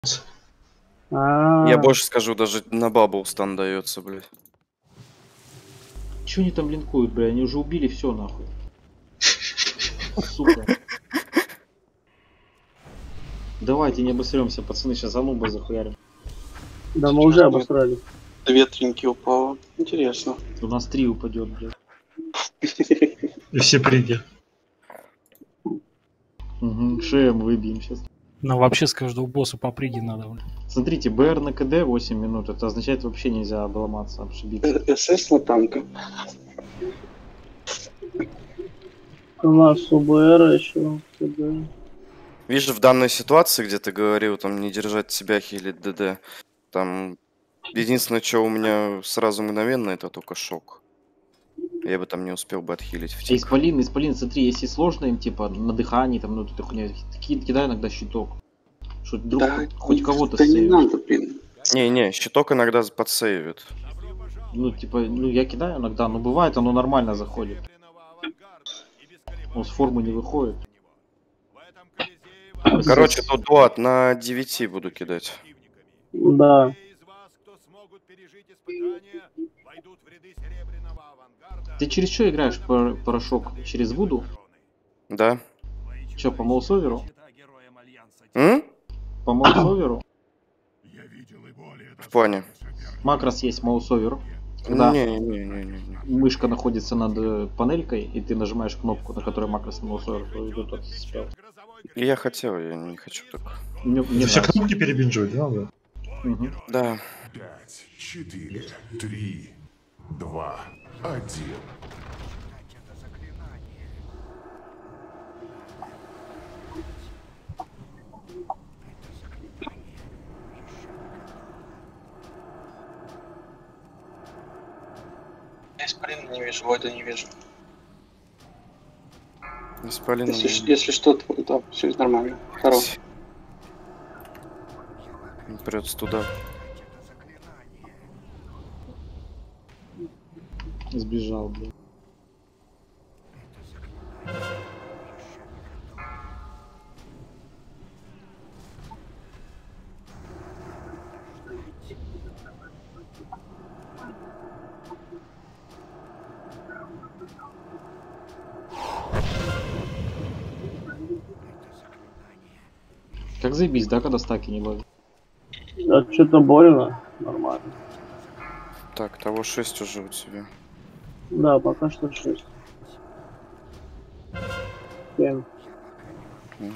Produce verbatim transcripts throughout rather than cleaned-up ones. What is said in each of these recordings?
А-а-а. Я больше скажу, даже на бабл стан дается, блядь. Че они там линкуют, бля? Они уже убили все нахуй. Сука. Давайте не обосремся, пацаны, сейчас зануба захуярим. Да мы уже обосрали. Две тринки упало. Интересно. У нас три упадет, блядь. И все приги. Угу, шею мы выбьем сейчас. Ну вообще с каждого босса по приге надо. Блин. Смотрите, БР на КД восемь минут, это означает вообще нельзя обломаться, обшибиться. СС на танка. У нас УБР еще. КД. Видишь, в данной ситуации, где ты говорил, там, не держать себя, хилить ДД, там, единственное, что у меня сразу мгновенно, это только шок. Я бы там не успел бы отхилить в тик. Исполин, исполин, смотри, если сложно им, типа, на дыхании, там, ну, ты хуйня, кидай иногда щиток. Что вдруг Да, хоть кого-то да не сейвит. надо, блин. Не-не, щиток иногда подсейвит. Ну, типа, ну, я кидаю иногда, но бывает, оно нормально заходит. Он с формы не выходит. Короче, тут дуат на девяти буду кидать. Да. Ты через что играешь, пор- порошок? Через Вуду? Да? Че, по маусоверу? М? По маусоверу? В плане? Макрос есть маусовер. Когда Не-не-не-не-не. мышка находится над э, панелькой, и ты нажимаешь кнопку, на которой макрос маусовер, то идет от спел. Я хотел, я не хочу так. Мне, мне Все нравится. кнопки перебинживать, да? да? Мгм. Да. Пять, четыре, три, два, один. Я исполина не вижу, Войда не вижу. Исполин. Если, ш- если что, то да, все нормально. Хорош. Придется туда. Сбежал, блин. Как заебись, да, когда стаки не ловят? Да, что-то больно. Нормально. Так, того шесть уже у тебя. Да, пока что шесть. семь. Угу.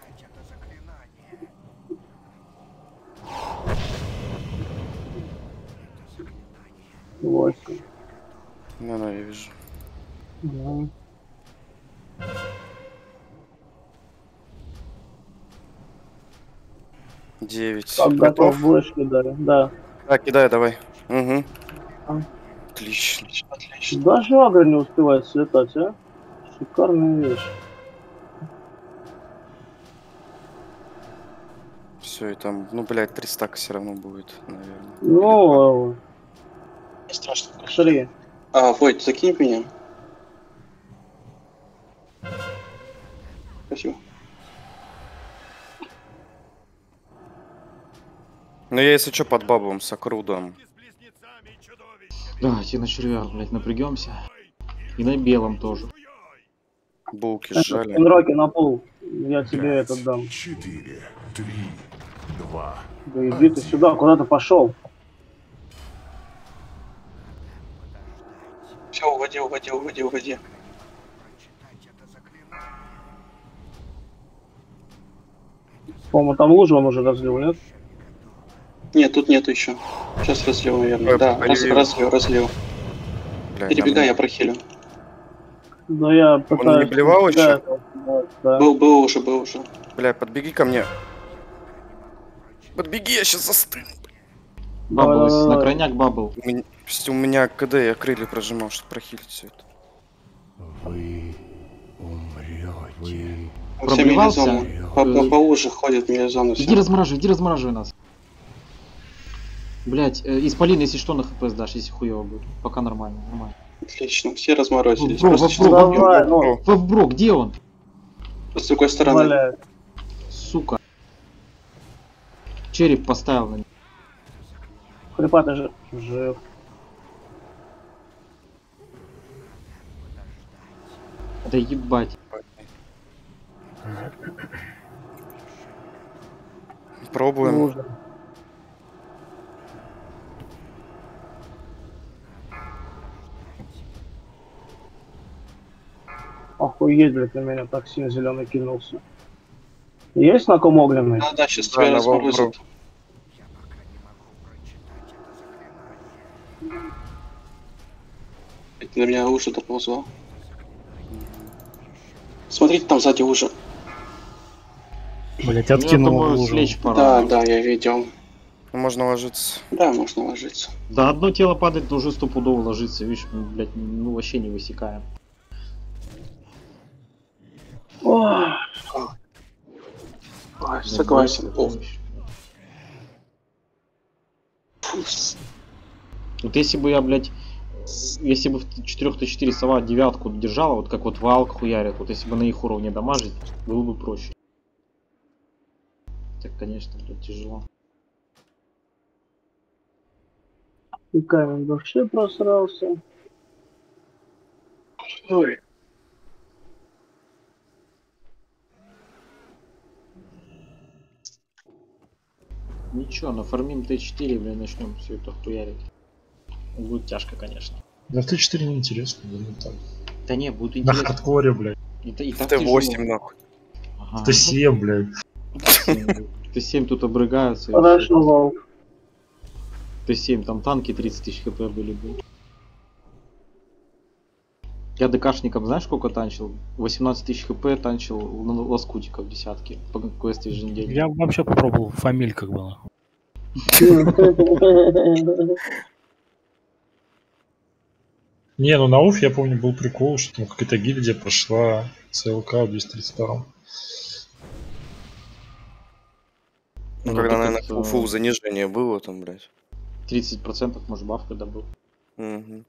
восемь. Ну, ну, я вижу. Да. девять. Как готов, будешь кидать? Да. Так, кидай, давай. Угу. А. Отлично. Отлично. Даже агро не успевает слетать, а? Шикарная вещь. Все, и там, ну, блядь, три стака все равно будет, наверное. Ну, Не страшно. три. А, Войд, закинь меня. Спасибо. Ну, я, если что, под бабом с окрудом. Давайте на червях, блядь, напрягемся. И на белом тоже. Булки сжали. Роки на пол. Я тебе Пять, этот дам. четыре, три, два. Да иди ты сюда, куда ты пошел? Все, уводи, уводи, уводи, уводи. По-моему, там лужу он уже разлил, нет? Нет, тут нету еще. Сейчас разлил, наверное. Ой, Да, раз, перелил. разлил, разлил. Блядь, Перебегай, там- я прохилю. Да я пытаюсь... не блевал да, еще? Да, да. Был, был уже, был уже. Бля, подбеги ко мне. Подбеги, я сейчас застыну. Бабл, Давай, если давай, на давай. крайняк бабл. У меня, у меня КД, я крылья прожимал, чтобы прохилить все это. Вы умрете. Все Пробивался? мили-зону. По, по, по уже ходит мили-зону. Иди Все. размораживай, иди размораживай нас. Блять, э, исполин, если что, на хп сдашь, если хуево будет. Пока нормально, нормально. Отлично, все разморозились. Бро, Просто бро, сейчас бро, убьем. Давай, ну, Фэббро, где он? С другой стороны. валяет. Сука. Череп поставил на него. Хрипатый же жив. Да ебать. Пробуем. Нужно. Охуеть, блядь, на меня токсин зеленый кинулся. Есть на ком огненный? Да, да, сейчас Да, тебя на разморозит. Это на меня уши доползло. Смотрите, там сзади уши. Блять, Я откинул думаю, лужу. слечь пора. Да, да, я видел. Можно ложиться. Да, можно ложиться. Да одно тело падает, то уже стопудово ложится. Видишь, мы, блядь, ну вообще не высекаем. Ой, Ой, согласен. О, Вот если бы я, блядь, если бы в четыре тэ четыре сова девятку держала, вот как вот валк хуярит, вот если бы на их уровне дамажить, было бы проще. Так, конечно, блядь, тяжело. и камень души просрался. ой. Ничего, нафармим тэ четыре, блядь, начнем все это хуярить. Будет тяжко, конечно. Да в тэ четыре неинтересно, да, не так. Да не, будет На интересно. хардкоре, блядь. И, та- и так тэ восемь, тяжело. нахуй. Ага. тэ семь, блядь. тэ семь тут обрыгаются. и Хорошо, всё. волк. тэ семь, там танки тридцать тысяч хп были бы. Я ДКшником знаешь сколько танчил? восемнадцать тысяч хп танчил на лоскутиков десятки по квесту еженедельно. Я вообще попробовал фамиль как бы. Не, ну на Уф, я помню, был прикол, что там какая-то гильдия прошла ЦЛК в двести тридцать два. Ну, Ну, когда, так наверное, это- уфу занижение было там, блядь. тридцать процентов может баф когда был. Мгм.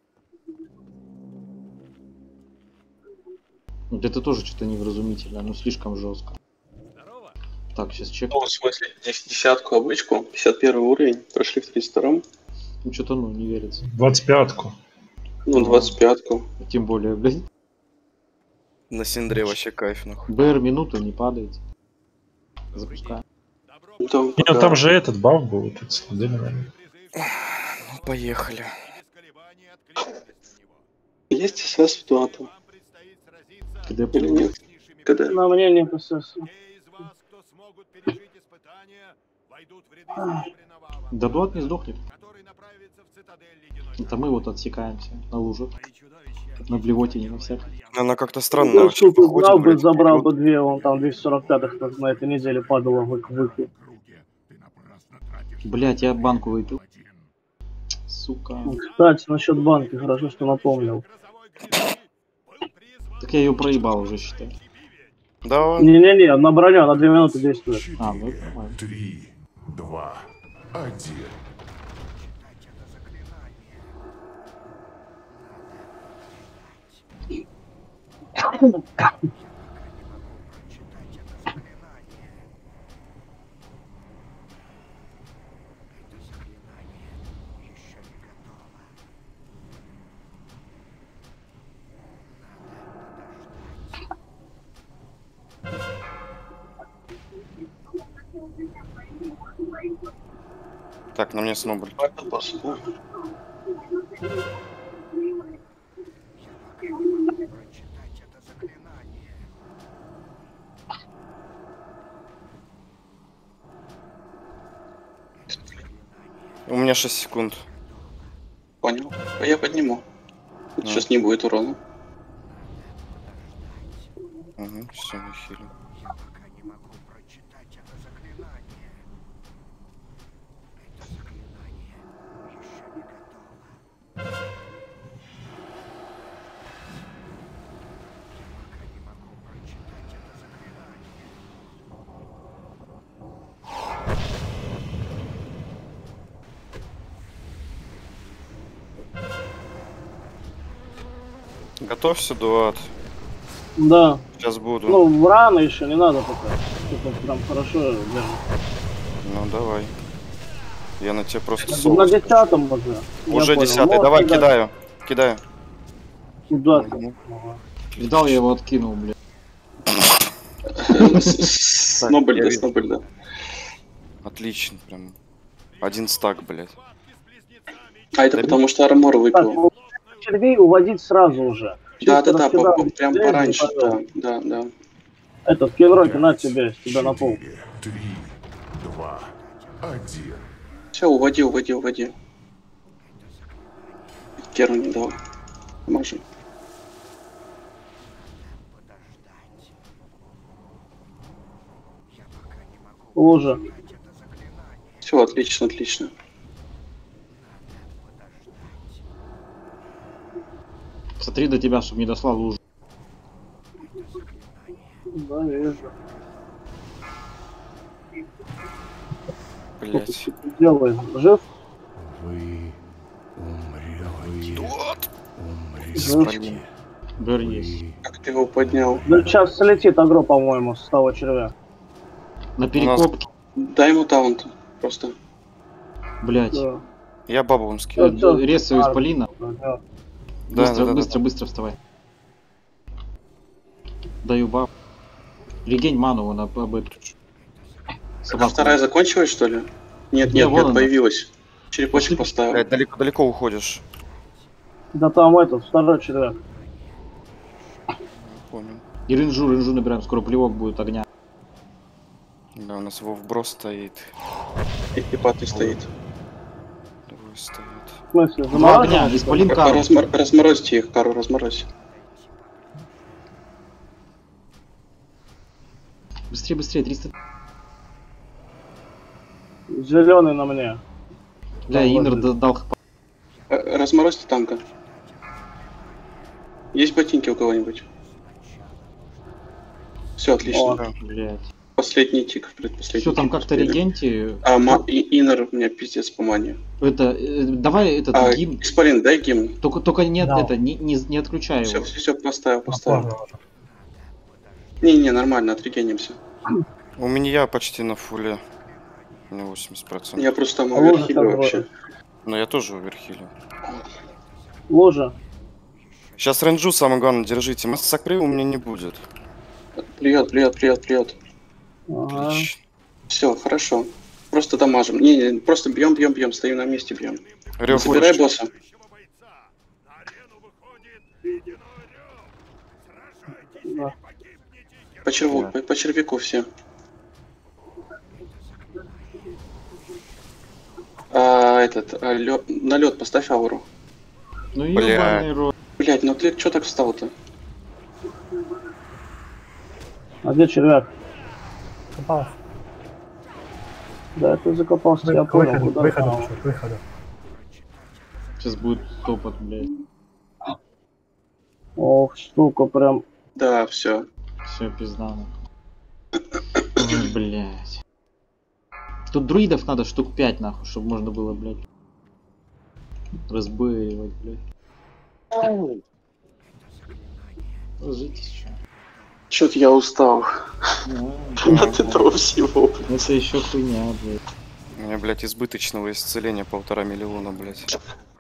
Вот это тоже что-то невразумительное, ну слишком жестко. Так, сейчас чек. Ну, в смысле, дес- десятку обычку, пятьдесят первый уровень, прошли в тридцать втором, Ну что-то ну не верится. двадцать пятку. ну, двадцать пятку. Тем более, блядь. На Синдре вообще кайф, нахуй. БР минуту не падает. Запускаем. Ну, там, Не, ну пока- там же этот баф был, этот студент, наверное. Ну, поехали. Есть СС в дуату КД или нет? Когда? На мне не ПСС. Да дуат не сдохнет. Это мы вот отсекаемся на лужах. На блевотине на всяком. Она как-то странно Ну, вообще сука, походит, знал бы, блядь. забрал Вот бы две, он там двести сорок пятых как на этой неделе падало в выход. Блять, я банку выпил. Сука. Кстати, насчет банки, хорошо, что напомнил. Так я ее проебал уже, считай. Давай. Не-не-не, на броню, на две минуты действует. А, ну это нормально. Три, два, один. Так, на мне снобль. Это босс, да? У меня шесть секунд. Понял. А я подниму. Ну. Сейчас не будет урона. Угу, все, хилю. Готовься, Дуат. Да. Сейчас буду. Ну, рано еще, не надо пока. Что-то прям хорошо держит. Ну давай. Я на тебя просто На соло скажу. десятом уже. Я Уже понял. десятый, Ну, давай, кидай. кидаю. Кидаю. Куда ты? Мгм. Ага. Видал, я его откинул, блядь. Снобель, да, я вижу. снобель, да. Отлично, прям. Один стак, блядь. А это Да потому что армор Так, выпил. ну, червей уводить сразу уже. Да, да, Чисто да, по- раскидал по- прям червей, пораньше, да, пожалуйста. да, да. Этот, Кенроки, на тебе, тебя на пол. Четыре, три, два, один. Все, уводи, уводи, уводи. Керу не дал. Маши. Лужа. Все, отлично, отлично. Смотри до тебя, чтобы не дошла лужа. Да, вижу. Что Блять. ты тут делаешь? Жив? Вы умрете. Жив? Бер есть. Как ты его поднял? Да сейчас слетит агро, по-моему, с того червя. На перекопке, Дай ему таунт. Просто. блядь. Да. Я бабу вам Э, скину. всё. Резаю А, исполина. да. Да, Быстро, да, да, быстро, да. быстро вставай. Даю баб. Регень ману вон об, об эту. А Собаку. вторая закончилась, что ли? Нет, Не, нет, вон нет, она. появилась. Черепочек поставил. Блядь, далеко, далеко уходишь. Да там этот, второй червяк. Понял. И ринжу, ринжу набираем, скоро плевок будет огня. Да, у нас Вовброс стоит. И пятый стоит. Двое стоит. В смысле, Два огня, замораживаешь? исполин Ка- кару. размор- Разморозьте их, Кару, разморозь. Быстрее, быстрее, триста. Зеленый на мне. Бля, Да, Инер ладно. д- дал хп. Э, Разморозьте танка. Есть ботинки у кого-нибудь? Все, отлично. О. Блядь. Последний тик, предпоследний. Все там тик как-то успели. регенти. А, ма- и- Инер у меня пиздец по мане. Это, э, давай этот А, гимн. Исполин, дай гимн. Только, только нет, Да. это, не, не, не отключай Все, его. все, все, поставил, А, поставил. поздно уже. Не-не, нормально, отрегенимся. У меня почти на фуле. На восемьдесят процентов. Я просто там А лужа оверхилю там вообще. Но я тоже оверхилю. Ложа. Сейчас ренджу, самое главное, держите. Массакры у меня не будет. Плюет, плюет, плюет, плюет. Ага. Отлично. Все, хорошо. Просто дамажим. Не, не, просто бьем, бьем, бьем, стоим на месте, бьем. Рёв Забирай хочешь? босса. Да. По черву, по, по червяку все. А, этот, а, лё- на лед поставь ауру. Ну Бля. ебаный рот. Блять, ну ты что так встал-то? А где червяк? Попал. Да, ты закопался, я К понял. выходу, к Куда выходу, там? пошел, к выходу. Сейчас будет топот, блядь. Ох, штука, прям. Да, все. Все, пизда. Ой, блядь. Тут друидов надо штук пять, нахуй, чтобы можно было, блядь, разбыривать, блядь. Ложитесь, чё. Чё-то я устал А, от этого всего. Это еще хуйня, блядь. У меня, блядь, избыточного исцеления полтора миллиона, блядь.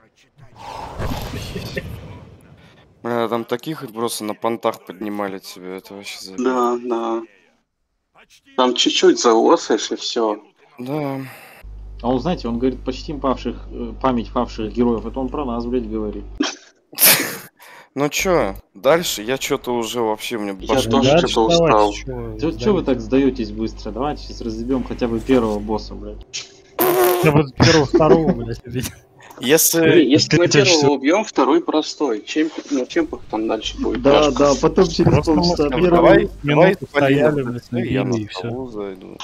Бля, там таких просто на понтах поднимали тебе, это вообще за... Да, да. Там чуть-чуть заосаешь и все. Да. А он, знаете, он говорит, почтим павших, э, память павших героев. Это он про нас, блядь, говорит. Ну чё, дальше я что-то уже вообще, мне Я башка... тоже Дальше что-то давайте, устал. чё Чё, чё вы сдаёте? так сдаетесь быстро? Давайте сейчас разъебем хотя бы первого босса, блядь. Я вот первого, второго, блядь, убить. Если... Смотри, если мы Ты чё? первого убьем, второй простой. Чем, ну, чемпах там дальше будет? Да, Тяжко. да, потом через Просто полчаса можно Ну, первый. давай, давай, минуту стояли, Полина, блядь, ты, я на набили, и всё. сову зайду.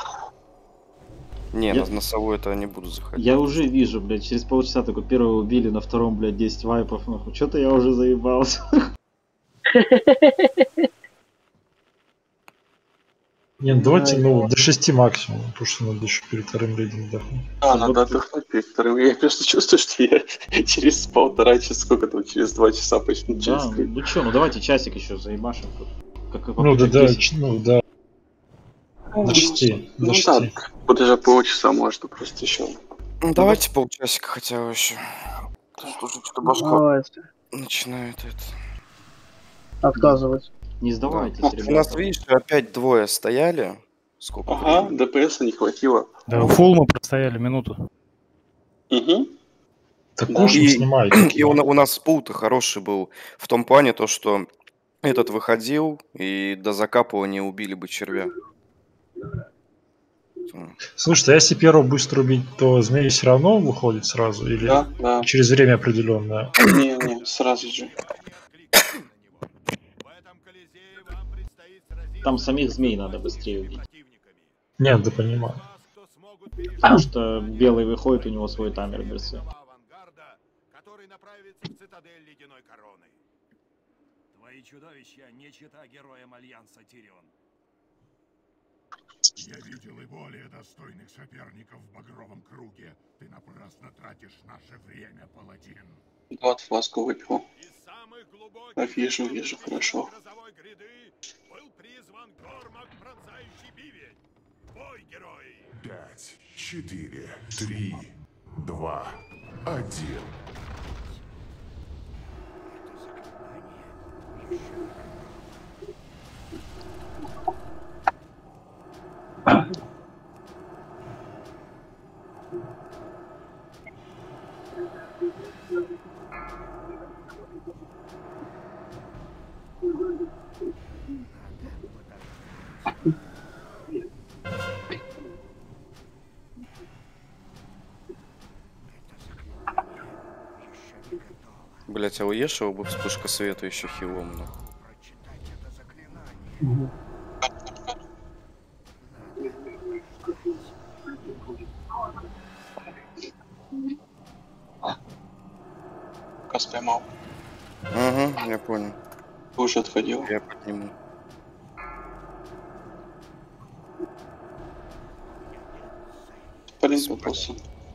Не, Я- на, на сову это не буду заходить. Я уже вижу, блядь, через полчаса только первого убили, на втором, блядь, десять вайпов, нахуй. Чё-то я уже заебался. Нет, давайте, Ай, ну, да. до шести максимум, потому что надо еще перед вторым рейдом отдохнуть. А, надо отдохнуть перед вторым. Я просто чувствую, что я через полтора часа, сколько там, через два часа почну Да, через три. ну чё, ну давайте часик еще заебашим тут. Как и по Ну, да, пути да, десять. ч- ну, да. На шести. Ну До да, шести. вот даже полчаса можно просто еще. Ну, давайте полчасика хотя бы еще. Уже что-то башка Давайте. начинает это. Отказывать. Не Да. сдавайтесь, У нас, ребята. видишь, опять двое стояли. Сколько Ага, времени? ДПС не хватило. Да, фул мы простояли минуту. Угу. Так Да. уж не И, снимай. и у, на- у нас пул-то хороший был в том плане, то, что этот выходил, и до закапывания убили бы червя. М. Слушай, а если первого быстро убить, то змей все равно выходит сразу? Или Да, да. через время определенное? Не-не, сразу же. Там самих змей надо быстрее убить. Нет, да понимаю. Потому что белый выходит, у него свой таймер берсы. Который направится в цитадель ледяной короны. Твои чудовища не чета героям Альянса Тирион. Я видел и более достойных соперников в багровом круге. Ты напрасно тратишь наше время, паладин. Вот фласку выпил. Из самых глубоких А, вижу, вижу, хорошо. грозовой гряды был призван Гормак, пронзающий бивень. Бой, герои! Пять, четыре, три, два, один. Блять, а у Ешева бы вспышка света еще хилом, ну. Кас поймал. Угу, я понял. Ты уже отходил. Я подниму. Полин попался.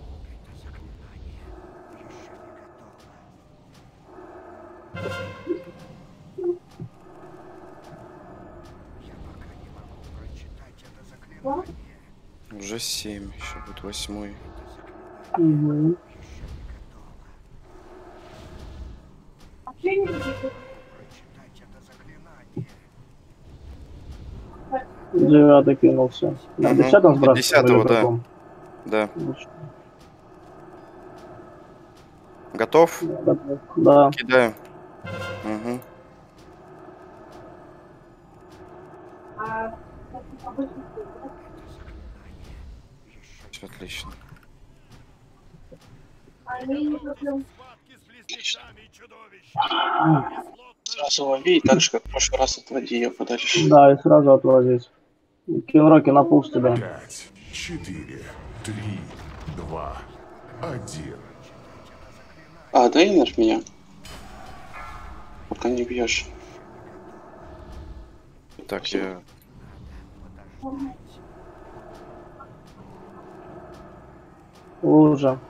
Уже семь, еще будет восьмой. Угу. Девятый кинулся. На Мгм. десятом сбрасывал Десятого, или да. каком? Да. Лучше. Готов? Да. Кидаю. Угу. Все отлично. Схватки с близнецами и чудовищами. Сразу лови и так же, как в прошлый раз, отводи ее подальше. Да, и сразу отвозить. Кинроки на пуст тебя. Пять, четыре, три, два, один. А, дай инер меня. Пока не бьешь. Так, я... Лужа.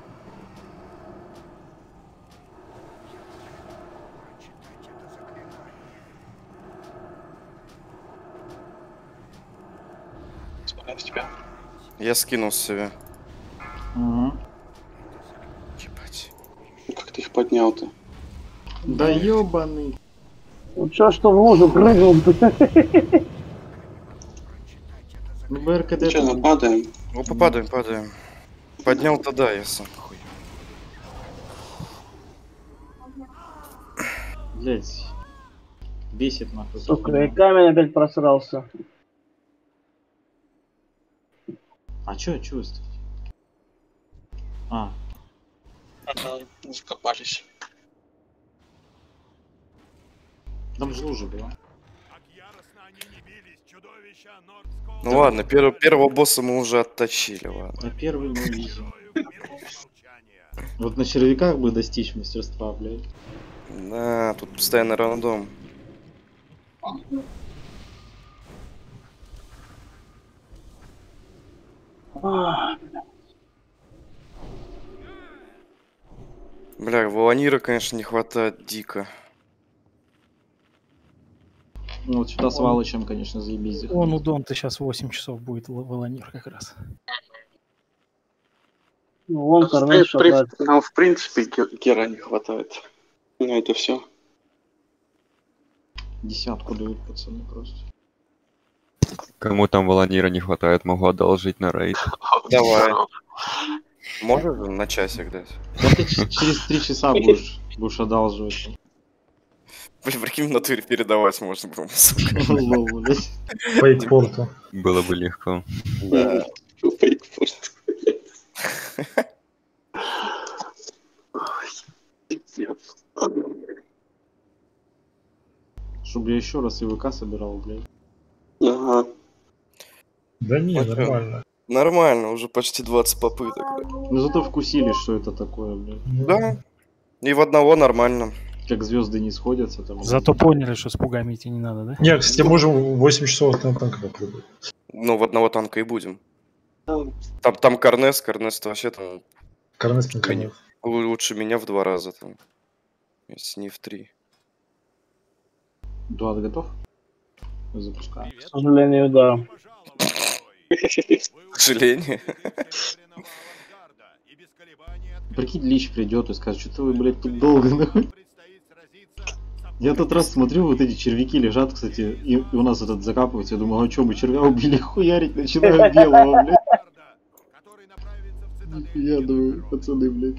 Смотря в тебя. Я скинул с себя. Угу. Ебать. Ну как ты их поднял-то? Да ёбаный. Ну чё, что в лужу прыгнул? Ну, БРКД... Ну что, ну падаем? Ну, попадаем, падаем. Поднял тогда, я сам хуй. Блять. Бесит нахуй. Сука, и камень опять просрался. А чё, чё ставить? А, Ага, закопались. там же лужа была. Как яростно они не бились, чудовища Нордского. Ну ладно, перв- первого босса мы уже отточили, ладно. На первый мы увидим. Герою минуты молчания. Вот на червяках бы достичь мастерства, блядь. Да, тут постоянно рандом. Бля, Волонира, конечно, не хватает дико. Ну, вот сюда с Валычем, конечно, заебись. Он у Донта сейчас восемь часов будет в Волонир как раз. Ну, он Нам, в Корнет шатает. принципе- нам, в принципе ге- гера не хватает. Ну это все. Десятку дают пацаны просто. Кому там Волонира не хватает, могу одолжить на рейд. Давай. Можешь на часик дать? Да ты ч- через три часа будешь, будешь одалживать. Блин, прикинь, в натуре передавать можно было, сука. Лол, блядь. Фейкпорту. Было бы легко. Да. Фейкпорт. Пиздец. Чтобы я еще раз ИВК собирал, блядь. Ага. Да не, Вот нормально. Нормально, уже почти двадцать попыток. Да. Ну зато вкусили, что это такое, блядь. Да. И в одного нормально. Как звезды не сходятся там. Зато поняли, что с пугами идти не надо, да? Не, кстати, можем восемь часов на танк попробовать. Ну, в одного танка и будем. Там, там Корнес, Корнес вообще там Корнес на конец. лу- лучше меня в два раза там. Если не в три. Дуат готов? Запускаем. К сожалению, да. К сожалению. Прикинь, Лич придет и скажет, что вы, блядь, тут долго, нахуй. Я тот раз смотрю, вот эти червяки лежат, кстати, и, и у нас этот закапывается. Я думаю, а что, мы червя убили, хуярить начинаю белого, блядь. Я думаю, пацаны, блядь.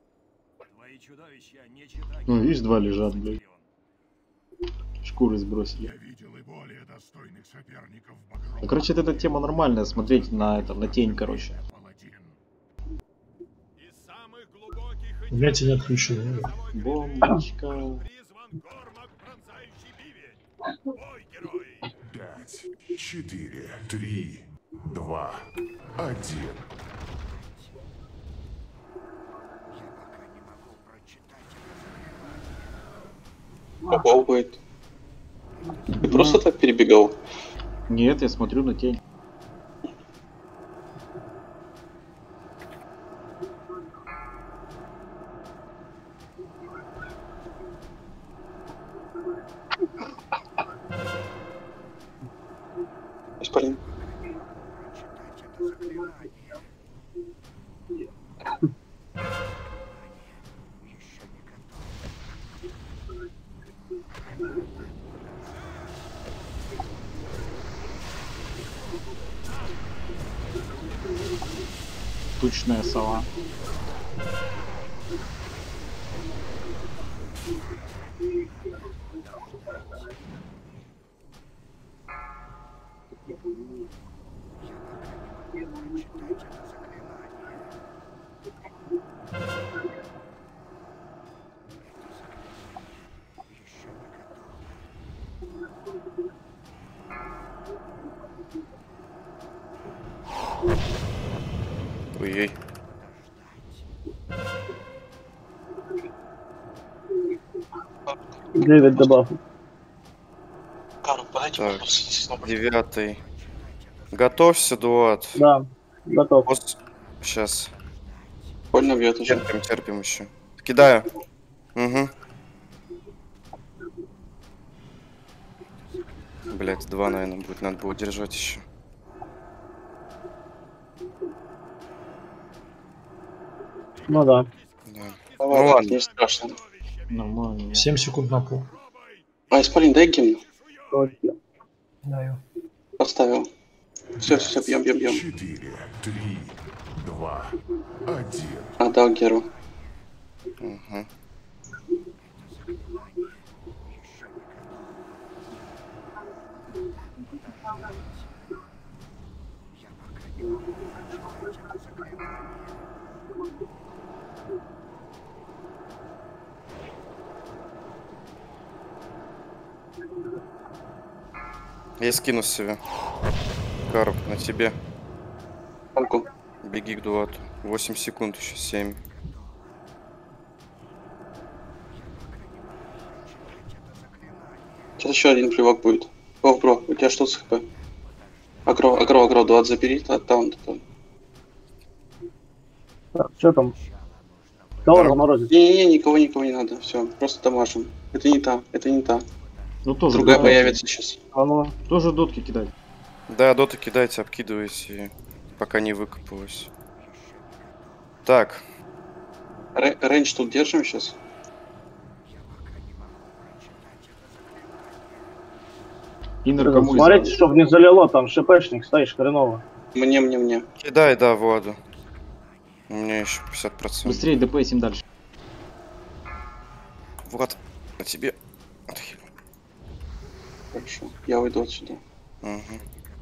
Ну, видишь, два лежат, блядь. Шкуры сбросили. Я видел и более достойных соперников в багровом Ну, короче, эта тема нормальная, смотреть на это, на тень, короче. паладин. У меня тебя не отключили. Бомбочка. Пять, четыре, три, два, один. Попробует. Ты просто так перебегал? Нет, я смотрю на тень. Исполин. Тучная сова. Ой-ой. Дэвид добавь. Карл, подайте, Так, попросите снова. девятый. Готовься, Дуат. Да, готов. Сейчас. Больно бьет уже. Терпим, терпим еще. Кидаю. Угу. Блять, два, наверное, будет. Надо было держать еще. Ну да. Да. Ну, Ну ладно, ладно. не страшно. Нормально. семь секунд на пол. А, Исполин, дай гимн. Точно. Даю. Поставил. Все, все, бьем, бьем, бьем. Четыре, три, два, один. Отдал Геру. Угу. Я скину себе. Карп, на тебе. Танку. Беги к Дуату. восемь секунд еще, семь. Сейчас еще один плевок будет. О, бро, у тебя что с хп? Агро, агро, агро, двадцать забери, та- таунт. таунт. Так, что там? Кого разморозить? Не-не-не, никого, никого не надо. Все, просто дамажим. Это не та, это не та. Ну тоже Другая дотки. появится сейчас. А ну, Тоже дотки кидать. Да, доты кидайте, обкидывайте, пока не выкопалось. Так, Рэ- Рейндж тут держим сейчас. Иннер кому смотрите, из- чтобы не залило, там шипешник стоишь хреново. Мне, мне, мне. кидай, да, Владу. У меня еще пятьдесят процентов. Быстрее ДПСим дальше. Влад, на тебе. Отхил. Хорошо. Я уйду отсюда. Угу.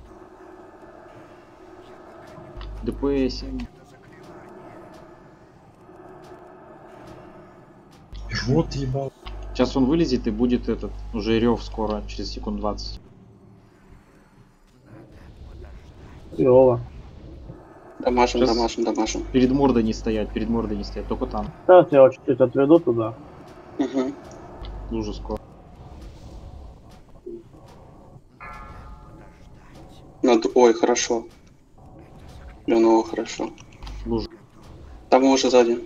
ДПСим. Вот ебал. Сейчас он вылезет и будет этот, уже рев скоро, через секунд двадцать. Йола. Дамажим, Сейчас- дамажим, дамажим. Перед мордой не стоять, перед мордой не стоять, только там. Сейчас я вот чуть-чуть отведу туда. Угу. Лужа скоро. Над... Ой, хорошо. Ленова, хорошо. Лужа. Там его уже сзади.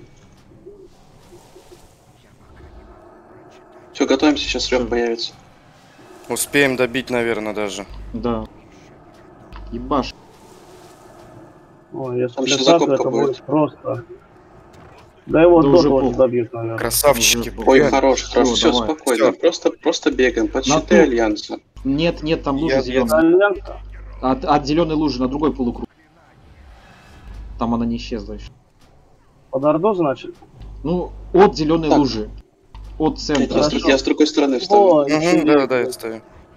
Все, готовимся, сейчас рев появится. Успеем добить, наверное, даже. Да. Ебаш. Ой, если Там еще так, закопка это будет. будет просто. Да его Да до уже тоже похуй. добьют, наверное. Красавчики, Уже- Ой, блядь. хорош, Всё, хорош. Все, давай. спокойно. Всё. Просто, просто бегаем. Под На щиты ту. Альянса. Нет, нет, там лужа Я- зеленая. Альянса? От, от зеленой лужи на другой полукруг. Там она не исчезла еще. Под Орду, значит? Ну, от зеленой Так. лужи. От Я, центра. с друг- я с другой стороны встану. О, Угу, еще да, есть. да, я стою.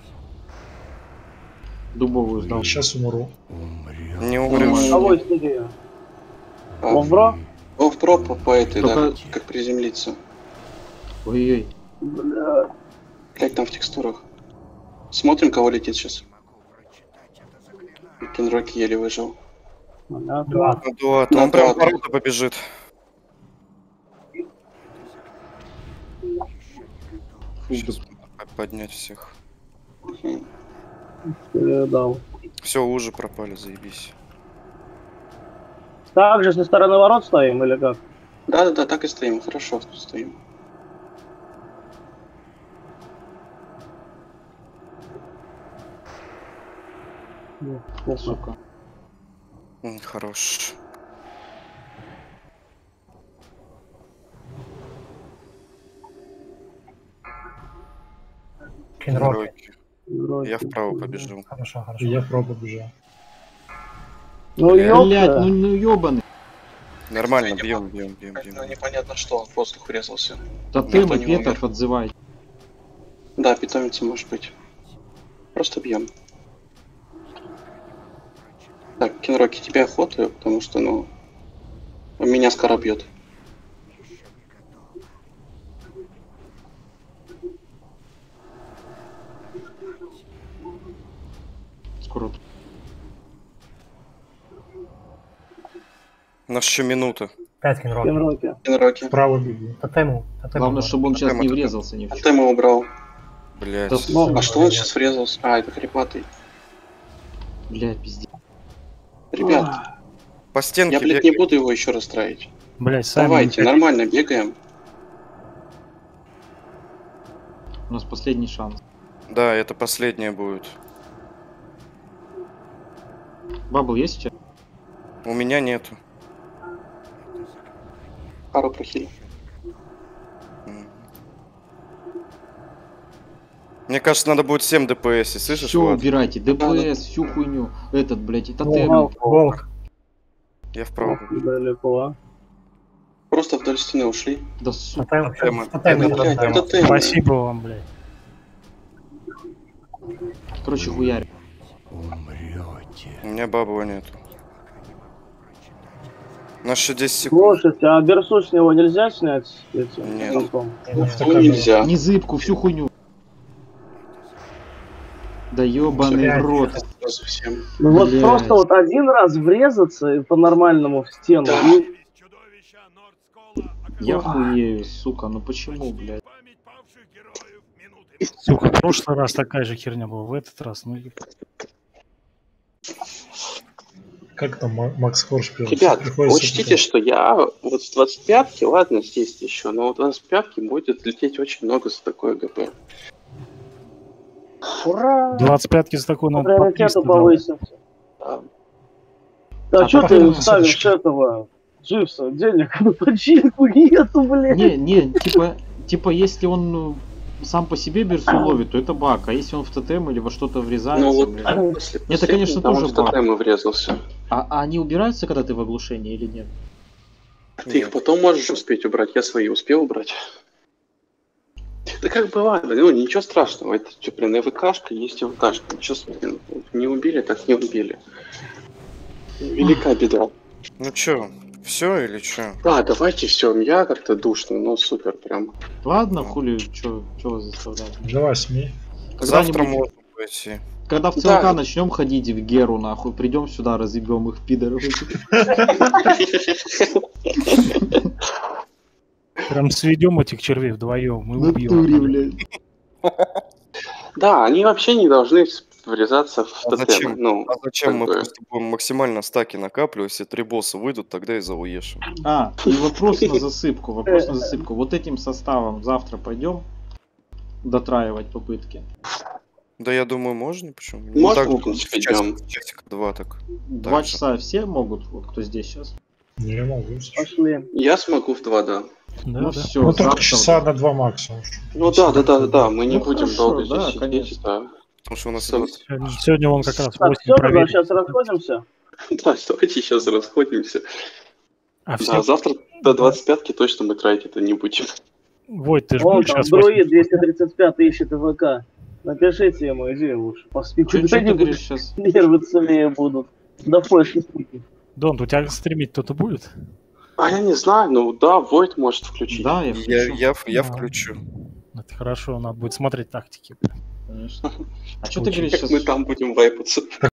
Дубовую сдал. Сейчас умру. Не умрешь. Кого сиди? А, Ловбро? О, в проп по этой, да, Только- как приземлиться. Ой-ой. Бля. Блять, там в текстурах. Смотрим, кого летит сейчас. Кенроки еле выжил. Понятно. Ну, да, Ну, он прям да, по да. роду побежит. Сейчас поднять всех. Мгм. Передал. Все, уже пропали, заебись. Так же со стороны ворот стоим или как? Да-да-да, так и стоим. Хорошо стоим. Ну, плохо. Сука. М, Хорош. Кенрок. Геройки. Вроде. Я вправо побежал. Хорошо, И хорошо. я вправо побежал. Ну Блять, ёпта. ну, ну ёбаный. Нормально, Видимо. бьем, бьем, бьем, Ну, бьем. непонятно что, он в воздух врезался. Тотем Никто и не петов умер. отзывай. Да, питомица может быть. Просто бьем. Так, Кенроки, тебе охота, потому что, ну, он меня скоро бьет. Скоро. У нас еще минута. Пять кенрок. Кенроки. Кенроки. Вправо бегу. Тотему. Тотему. Главное, надо. чтобы он сейчас Тотем, не тотем. врезался ни в А чем. ты ему убрал. Блять. Да Ну, А что он сейчас врезался? А, это хрипатый. Блядь, пиздец. Ребят, По стенке я, блядь, бегай. не буду его еще раз травить. Блять, сами. Давайте, нормально бегаем. У нас последний шанс. Да, это последнее будет. Бабл есть сейчас? У меня нету. Пару прохили. М. Мне кажется, надо будет семь ДПС, слышишь, Все Влад? убирайте. да. ДПС, всю хуйню. Этот, блядь, и Ну, тотем. волк, Волк. Я вправо побежал. Далеко, а? Просто вдоль стены ушли. Да сука. Тотем. Тотемы. Тотем. Это, блядь, Тотем. тотемы. Спасибо вам, блядь. Короче, хуярь. У меня бабла нету. У нас еще десять секунд. Слушайте, а берсу с него нельзя снять? Этим Нет. зонтом? Ух ты, Ну, как нельзя. Не зыбку, всю хуйню. Да ебаный Блядь. в рот. Совсем. Ну вот Блядь. просто вот один раз врезаться и по-нормальному в стену. Да. И Чудовища Нордскола Я оказали хуею, сука, ну почему, блядь? память павших героев минуты. Сука, в прошлый раз такая же херня была. В этот раз, ну еб- Как там Ма- Макс Корж пел? Ребят, Приходится учтите, такое. что я вот с двадцать пятки, ладно, здесь еще, но вот двадцать пятки будет лететь очень много за такое ГП. Ура! двадцать пятки за такую надо по триста Приоритету давать. повысился. Да. Да А что как ты это ставишь всё-таки? этого Дживса? Денег на починку нету, блядь. Не, не, типа, типа, если он ну, сам по себе берсу ловит, то это баг. А если он в тотем или во что-то врезается, Ну вот, блин. после Это, конечно, там тоже он в баг. тотем и врезался. А, а они убираются, когда ты в оглушении или нет? Ты их потом можешь успеть убрать, я свои успел убрать. Да как бывает, ну ничего страшного, это что, блин, ЭВКшка есть ЭВКшка, ничего, блин, не убили, так не убили. Велика беда. Ну чё, все или чё? Да, давайте все, я как-то душно, но супер прям. Ладно, хули, чё, чё вас заставлять? До восьми. Завтра Когда-нибудь, можно пойти. когда в Да. ЦЛК начнем ходить в Геру, нахуй, придем сюда, разъебем их пидоров. Прям сведем этих червей вдвоем. Мы В убьем. натуре, блядь. Да, они вообще не должны врезаться в А тотемы. зачем? Ну, А зачем как мы бы. просто будем максимально стаки накапливать, если три босса выйдут, тогда и зауешим. А, и вопрос на засыпку, вопрос на засыпку. Вот этим составом завтра пойдем дотраивать попытки. Да я думаю, можно, почему? Можно, Ну, так, в принципе, в часик- идём. в часика два так. Два же. часа все могут, вот кто здесь сейчас? Не могу. Пошли. Я смогу в два, да. Да, Ну да. все, Ну только завтра. часа на два максимум. Ну да, да, да, да, да, мы не Ну, будем хорошо, долго да, здесь сидеть, конечно. да. Потому что у нас Сам- двадцать- Сегодня, сегодня он как раз Так, восемь все, тогда проверит. сейчас расходимся. Да, давайте сейчас расходимся. А Да, все, завтра до двадцать пятки точно мы тратить это не будем. Войт, ты же Вон будешь там сейчас друид двести тридцать пять ищет ВК. Напишите ему, иди лучше. Поспи Что ты куда-нибудь. говоришь сейчас? Нервы целее будут. Да флешки спики. Дон, у тебя стримить кто-то будет? А я не знаю, ну да, Войт может включить. Да, я Я, включу, я, я Да. включу. Это хорошо, надо будет смотреть тактики. конечно. А что ты говоришь Как сейчас? мы там будем вайпаться.